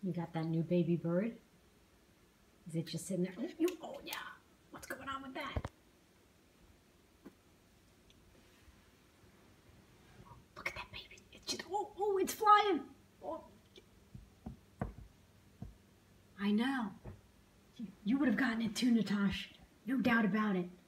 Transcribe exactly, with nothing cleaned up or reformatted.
You got that new baby bird? Is it just sitting there? Oh, you, oh yeah. What's going on with that? Look at that baby. It's just, oh, oh, it's flying. Oh. I know. You, you would have gotten it too, Natasha. No doubt about it.